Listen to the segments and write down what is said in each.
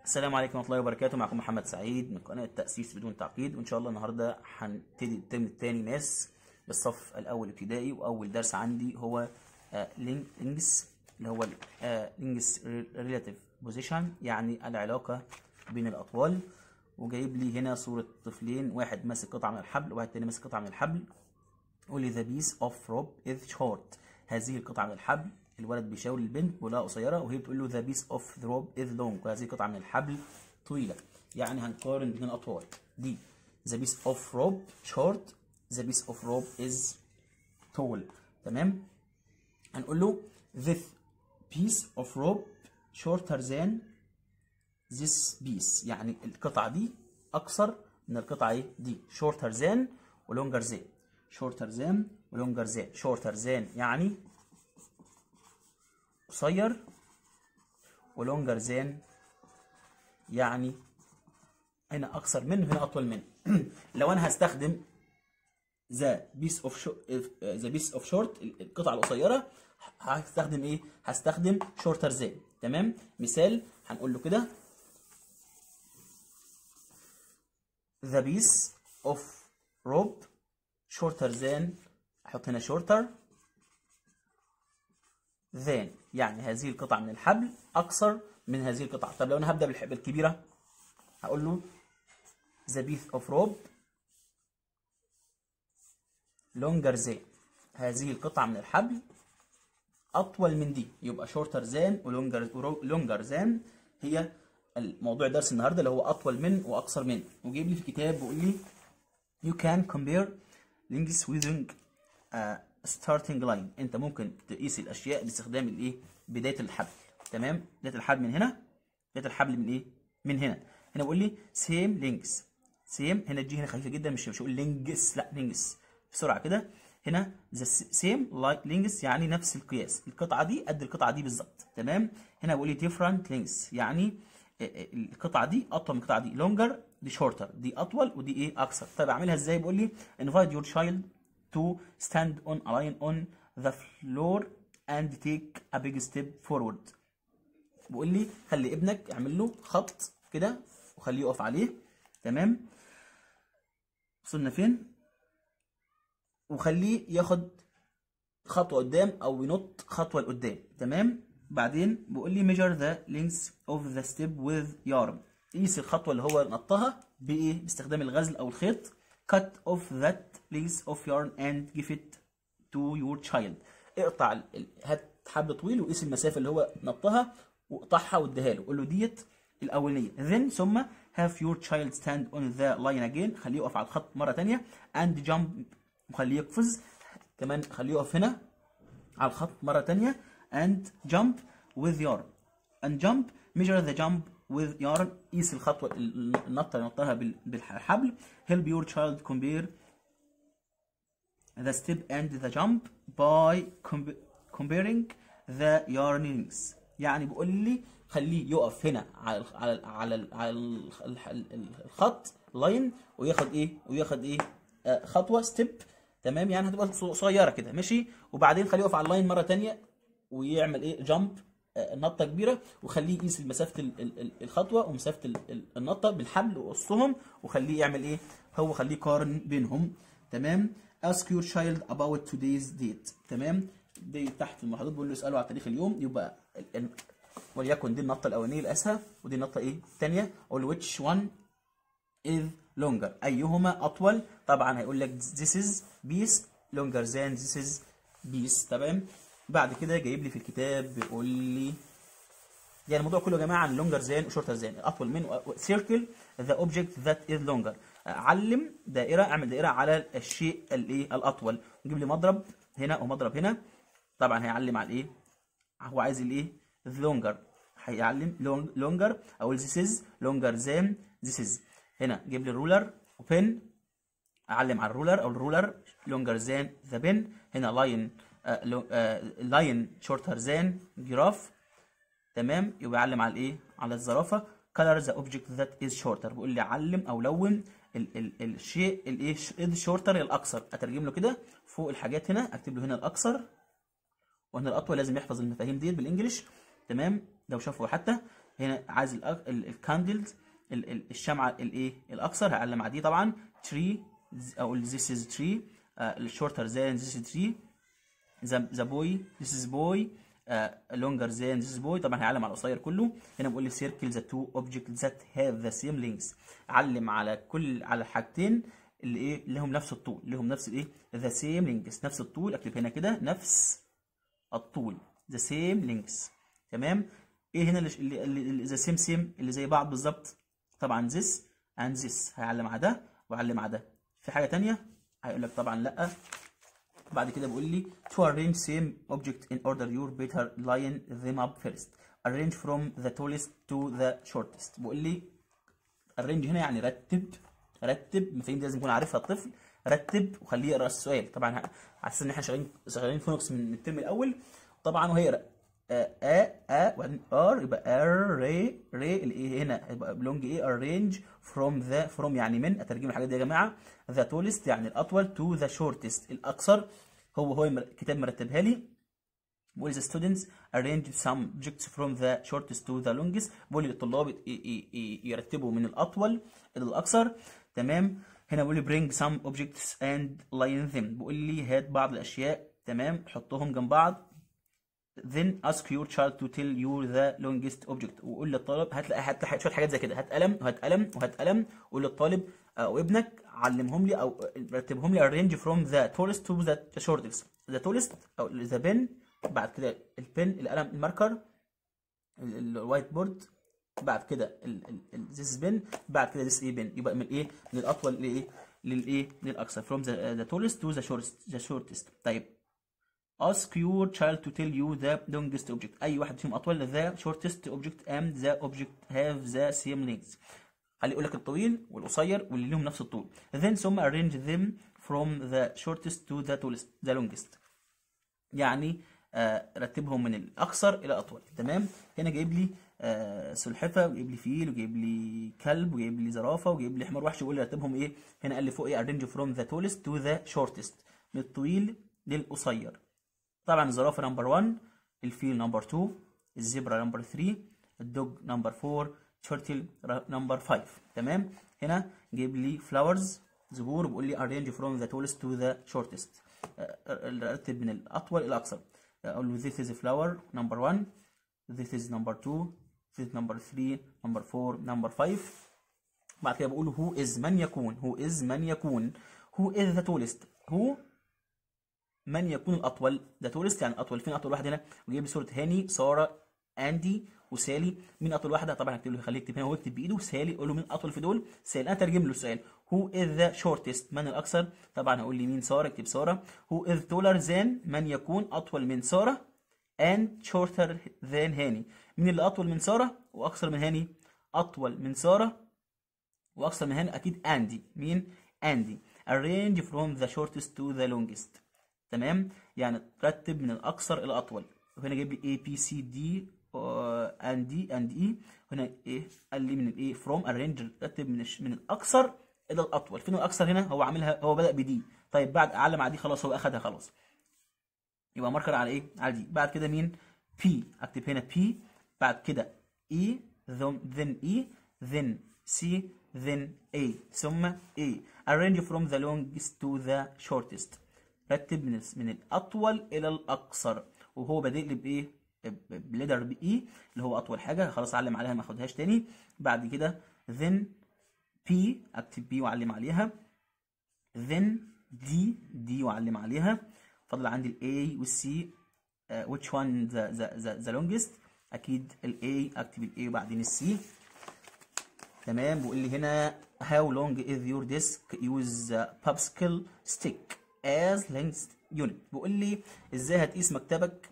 السلام عليكم ورحمة الله وبركاته. معكم محمد سعيد من قناة تأسيس بدون تعقيد، وإن شاء الله النهاردة هنبتدي الترم الثاني ماس بالصف الأول ابتدائي. وأول درس عندي هو لينجس، اللي هو لينجس ريلاتيف بوزيشن، يعني العلاقة بين الأطوال. وجايب لي هنا صورة طفلين، واحد ماسك قطعة من الحبل وواحد تاني ماسك قطعة من الحبل. قول لي the piece of rope is short. هذه القطعة من الحبل، الولد بيشاور البنت بيقولها قصيرة وهي بتقول له the piece of the rope is long. وهذه القطعة من الحبل طويلة، يعني هنقارن بين الأطوال. دي the piece of rope short, the piece of rope is tall. تمام. هنقول له this piece of rope shorter than this piece، يعني القطعة دي أقصر من القطعة دي. shorter than و longer than. shorter than و longer than. shorter than يعني قصير، و longer than يعني هنا أقصر منه هنا أطول منه. لو أنا هستخدم the piece of short القطعة القصيرة، هستخدم إيه؟ هستخدم shorter than. تمام. مثال هنقول له كده the piece of rope shorter than، احط هنا shorter than يعني هذه القطعة من الحبل أقصر من هذه القطعة. طب لو أنا هبدأ بالكبيرة هقول له the piece of rope longer than. هذه القطعة من الحبل أطول من دي، يبقى shorter than و longer than هي الموضوع درس النهارده اللي هو أطول من وأقصر من. وجايب لي في الكتاب بيقول لي you can compare lengths using starting line. انت ممكن تقيس الاشياء باستخدام الايه؟ بدايه الحبل. تمام. بدايه الحبل من هنا، بدايه الحبل من ايه؟ من هنا. هنا بيقول لي same lengths. same هنا الجي هنا خفيفه جدا، مش هقول lengths، لا lengths بسرعه كده. هنا the same like lengths يعني نفس القياس، القطعه دي قد القطعه دي بالظبط. تمام. هنا بيقول لي different lengths يعني القطعه دي اطول من القطعه دي. longer دي shorter، دي اطول ودي ايه؟ اقصر. طيب اعملها ازاي؟ بيقول لي invite your child to stand on a line on the floor and take a big step forward. بيقول لي خلي ابنك اعمل له خط كده وخليه يقف عليه. تمام. وصلنا فين؟ وخليه ياخد خطوه قدام او ينط خطوه لقدام. تمام. بعدين بيقول لي measure the length of the step with yarn. قيس الخطوه اللي هو نطها بايه؟ باستخدام الغزل او الخيط. cut off that piece of yarn and give it to your child. اقطع هات حبل طويل وقيس المسافه اللي هو نطها واقطعها واديها له. قول له ديت الاولانيه. then ثم have your child stand on the line again. خليه يقف على الخط مره ثانيه. and jump وخليه يقفز. كمان خليه يقف هنا على الخط مره ثانيه. and jump with yarn. and jump measure the jump with yarn. قيس الخطوه النطه اللي نطها بالحبل. help your child compare the step and the jump by comparing the yarn lengths. يعني بيقول لي خليه يقف هنا على الخط لاين وياخد ايه؟ وياخد ايه؟ خطوه ستيب. تمام. يعني هتبقى صغيره كده ماشي. وبعدين خليه يقف على اللاين مره ثانيه ويعمل ايه؟ جامب نطه كبيره. وخليه يقيس مسافه الخطوه ومسافه النطه بالحبل وقصهم. وخليه يعمل ايه؟ هو خليه يقارن بينهم. تمام. ask your child about today's date. تمام. دي تحت المحاضرات بيقول له اساله على تاريخ اليوم. يبقى وليكن دي النطه الاولانيه اللي قاسها ودي النطه ايه؟ الثانيه. اقول which one is longer. ايهما اطول؟ طبعا هيقول لك this is piece longer than this is piece. تمام. بعد كده جايب لي في الكتاب بيقول لي يعني الموضوع كله يا جماعه عن لونجر زان وشورتر زان. اطول من circle the object that is longer. علم دائره، اعمل دائره على الشيء الايه؟ الاطول. نجيب لي مضرب هنا ومضرب هنا. طبعا هيعلم على الايه؟ هو عايز الايه؟ longer. هيعلم longer. اقول this is longer than this is. هنا جيب لي الرولر وبن، اعلم على الرولر او الرولر longer than the pen. هنا لاين شورتر ذان جراف. تمام. يبقى يعلم على الايه؟ على الزرافه. color the object that is shorter. بيقول لي علم او لون الشيء الايه؟ شورتر الاقصر. اترجم له كده فوق الحاجات هنا اكتب له هنا الاقصر وهنا الاطول. لازم يحفظ المفاهيم ديت بالانجلش. تمام. لو شافوا حتى هنا عايز الكاندلز، الشمعه الايه الاكثر، هعلم على دي طبعا. tree او this is tree، shorter than this is tree. the boy this is boy longer than this is boy. طبعا هيعلم على القصير كله. هنا بقول لي circle the two objects that have the same length. علم على على الحاجتين اللي ايه لهم نفس الطول، لهم نفس الايه the same length، نفس الطول. اكتب هنا كده نفس الطول the same length. تمام. ايه هنا اللي the same اللي زي بعض بالظبط؟ طبعا this and this. هيعلم على ده وعلم على ده. في حاجه ثانيه؟ هيقول لك طبعا لا. بعد كده بيقول لي to arrange same object in order you better line them up first. arrange from the tallest to the shortest. بيقول لي arrange هنا يعني رتب. مفاهيم دي لازم يكون عارفها الطفل. رتب وخليه يقرا السؤال. طبعا على اساس ان احنا شغالين فونكس من الترم الاول. طبعا وهيقرا وبعدين ار، يبقى ري الايه هنا يبقى بلونج ايه arrange from يعني من. اترجم الحاجات دي يا جماعه. the tallest يعني الاطول to the shortest الاقصر. هو الكتاب مرتبها لي. بقول the students arrange some objects from the shortest to the longest. بقول لي الطلاب يرتبوا من الاطول الى الاقصر. تمام. هنا بقول لي bring some objects and line them. بقول لي هات بعض الاشياء. تمام. حطهم جنب بعض. then ask your child to tell you the longest object. وقول للطالب هات شويه حاجات زي كده. هات قلم وهات قلم وهات قلم. قول للطالب او ابنك علمهم لي او رتبهم لي arrange from the tallest to the shortest. the tallest او the pen، بعد كده البن القلم الماركر الوايت بورد، بعد كده this pen، بعد كده this pen. يبقى من ايه من الاطول لايه للاقصر from the tallest to the shortest. طيب ask your child to tell you the longest object. اي واحد فيهم اطول the shortest object and the object have the same length. خلي يقول لك الطويل والقصير واللي لهم نفس الطول. then ثم arrange them from the shortest to the longest. يعني رتبهم من الاقصر الى الاطول. تمام. هنا جايب لي سلحفه وجايب لي فيل وجايب لي كلب وجايب لي زرافه وجايب لي حمار وحش. يقول لي رتبهم ايه. هنا قال لي فوق ايه arrange from the tallest to the shortest، من الطويل للقصير. طبعا الزرافه نمبر 1، الفيل نمبر 2، الزبرة نمبر 3، الدوج نمبر 4، تشورتل نمبر 5. تمام. هنا جايب لي فلاورز زهور. بيقول لي arrange from the tallest to the shortest. رتب من الاطول الى الاقصر. اقول له this is flower number 1، this is number 2، this is number 3، number 4، number 5. بعد كده بقول who is من يكون who is the tallest. who من يكون الاطول. ده tallest يعني اطول. فين اطول واحد هنا؟ وجايب لي صوره هاني، ساره، اندي وسالي. مين اطول واحده؟ طبعا هكتب له، خليه يكتب هنا ويكتب بايده سالي. اقول له مين اطول في دول؟ سالي. انا ترجم له السؤال who is the shortest من الاقصر. طبعا هقول لي مين؟ ساره. اكتب ساره. who is taller than من يكون اطول من ساره and shorter than هاني. مين اللي اطول من ساره واقصر من هاني؟ اطول من ساره واقصر من هاني اكيد اندي. مين؟ اندي. arrange from the shortest to the longest. تمام. يعني ترتب من الاقصر الى الاطول. وهنا جايب لي A B C D and D and E. هنا ايه؟ قال لي من الايه from arrange رتب من الاقصر الى الاطول. فين الاقصر هنا؟ هو عاملها، هو بدأ بدي. طيب بعد اعلم على دي خلاص هو اخدها خلاص. يبقى ماركر على ايه؟ على دي. بعد كده مين؟ P. اكتب هنا P. بعد كده E then E then C then A ثم A. arrange from the longest to the shortest. رتب من الاطول الى الاقصر. وهو بادئ لي بايه؟ بليدر باي اللي هو اطول حاجه. خلاص علم عليها ما اخدهاش تاني. بعد كده then P. اكتب B واعلم عليها. then D واعلم عليها. فضل عندي ال A وال C. which one the longest؟ اكيد ال A. اكتب ال A وبعدين ال C. تمام. بيقول لي هنا how long is your desk use popsicle stick as length unit. بيقول لي ازاي هتقيس مكتبك.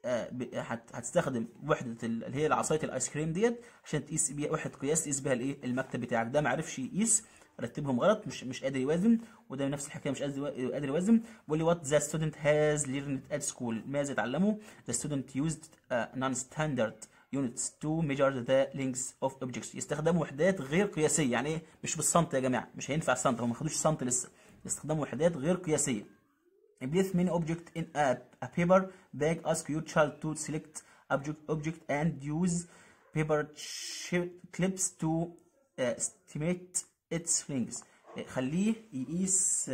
هتستخدم وحده اللي هي عصايه الايس كريم ديت عشان تقيس بيها، وحده قياس تقيس بيها الايه المكتب بتاعك. ده ما عرفش يقيس، رتبهم غلط، مش قادر يوازن. وده نفس الحكايه مش قادر يوازن. بيقول لي what the student has learned at school. ماذا تعلمه؟ the student used non-standard units to measure the length of objects. يستخدموا وحدات غير قياسيه. يعني ايه؟ مش بالسنت يا جماعه، مش هينفع السنت، هم ما خدوش سنت لسه. يستخدموا وحدات غير قياسيه. Place many objects in a paper bag. Ask your child to select object and use paper clips to estimate its length. خليه يقيس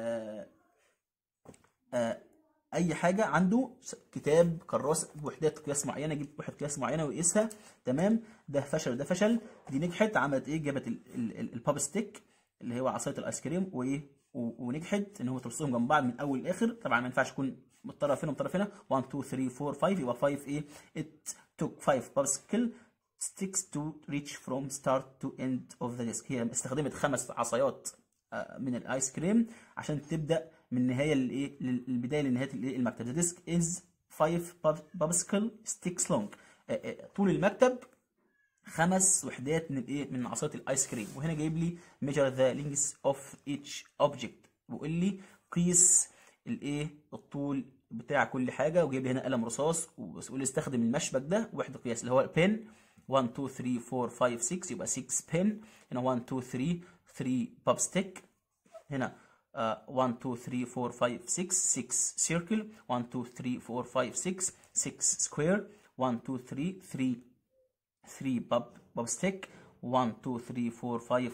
اي حاجه عنده، كتاب، كراسه، بوحدات قياس معينه، يجيب وحده قياس معينه ويقيسها. تمام. ده فشل ده فشل. دي نجحت، عملت ايه؟ جابت الباب ستيك اللي هو عصايه الايس كريم، وايه ونجحت ان هو ترصهم جنب بعض من اول لاخر. طبعا ما ينفعش يكون طرف هنا وطرف هنا. 1 2 3 4 5 يبقى 5 ايه؟ it took 5 popsicle sticks to reach from start to end of the disk. هي استخدمت 5 عصايات من الايس كريم عشان تبدا من نهايه لايه؟ للبدايه لنهايه الايه؟ المكتب. The disk is 5 popsicle sticks long. طول المكتب 5 وحدات من الايه؟ من عصايه الايس كريم. وهنا جايب لي measure the length of each object، بيقول لي قيس الايه؟ الطول بتاع كل حاجه. وجايب لي هنا قلم رصاص، وبيقول لي استخدم المشبك ده وحده قياس اللي هو البين. 1 2 3 4 5 6 يبقى 6 بين. هنا 1 2 3 باب ستيك. هنا 1 2 3 4 5 6 سيركل. 1 2 3 4 5 6 سكوير. 1 2 3 باب ستيك. 1 2 3 4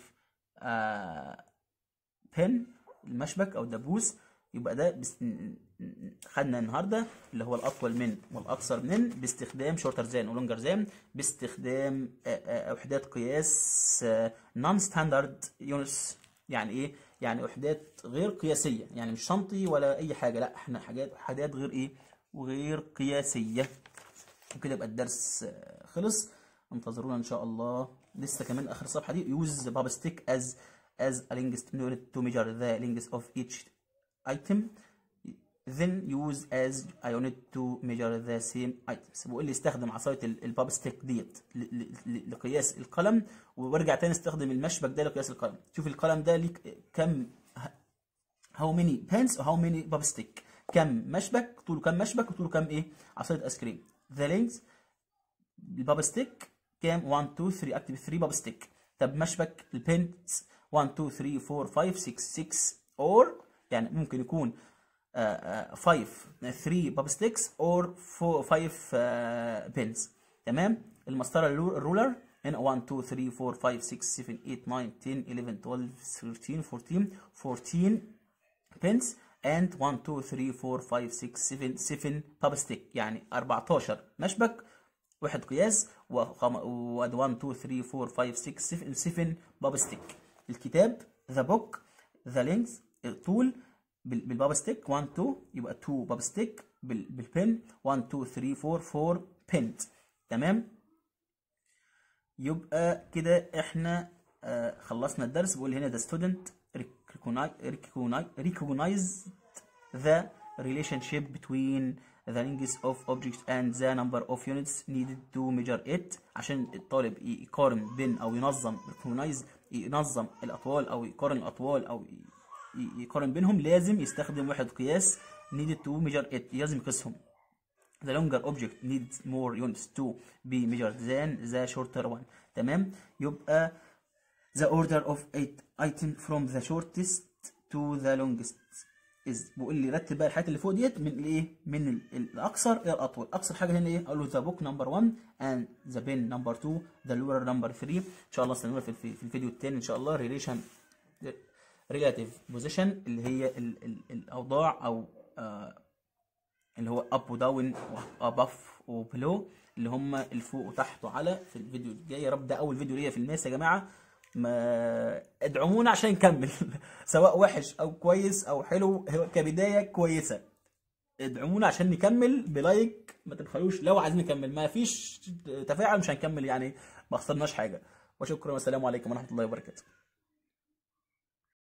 5 بن المشبك او الدبوس. يبقى ده خدنا النهارده اللي هو الاطول من والاقصر من باستخدام شورتر ذان ولونجر ذان، باستخدام وحدات قياس نون ستاندرد يونتس. يعني ايه؟ يعني وحدات غير قياسيه، يعني مش سنتي ولا اي حاجه، لا احنا حاجات غير ايه؟ وغير قياسيه. وكده يبقى الدرس خلص. انتظرونا ان شاء الله. لسه كمان اخر الصفحه دي. use the bub stick as a length unit to measure the length of each item, then use as a unit to measure the same items. بقول لي استخدم عصايه الباب ستيك ديت لقياس القلم، وارجع تاني استخدم المشبك ده لقياس القلم. شوف القلم ده ليك كم، how many pens و how many bub stick، كم مشبك، طوله كم مشبك وطوله كم ايه؟ عصايه ايس كريم. the length الباب ستيك كام؟ 1 2 3. اكتب 3 باب ستيك. طب مشبك البنز 1 2 3 4 5 6 اور يعني ممكن يكون 5 3 باب ستيكس اور 5 بنز. تمام. المسطره الرولر هنا 1 2 3 4 5 6 7 8 9 10 11 12 13 14 بنز and 1 2 3 4 5 6 7 باب ستيك، يعني 14 مشبك واحد قياس و 1 2 3 4 5 6 7 باب ستيك. الكتاب ذا بوك ذا لينث الطول بالباب ستيك 1 2 يبقى 2 باب ستيك بالبن 1 2 3 4 بنز. تمام. يبقى كده احنا خلصنا الدرس. بقول هنا the student recognized the relationship between the length of objects and the number of units needed to measure it. عشان الطالب يقارن بين او ينظم ينظم الاطوال او يقارن الاطوال او يقارن بينهم، لازم يستخدم وحدة قياس needed to measure it، لازم يقيسهم. the longer object needs more units to be measured than the shorter one. تمام. يبقى the order of 8 item from the shortest to the longest is. بقول لي رتب بقى الحاجات اللي فوق ديت من الايه؟ من الاقصر الى الاطول. اقصر حاجه هنا ايه؟ اقول له the book number 1 and the pen number 2 the ruler number 3. ان شاء الله استنونا في الفيديو الثاني ان شاء الله. relative position اللي هي الاوضاع او اللي هو up وداون واباف وبلو، اللي هم الفوق وتحت وعلى. في الفيديو الجاي يا رب. ده اول فيديو ليا في الماس يا جماعه، ما ادعمونا عشان نكمل سواء وحش او كويس او حلو، هو كبدايه كويسه. ادعمونا عشان نكمل بلايك، ما تبخلوش. لو عايزين نكمل ما فيش تفاعل مش هنكمل، يعني ما خسرناش حاجه. وشكرا والسلام عليكم ورحمه الله وبركاته.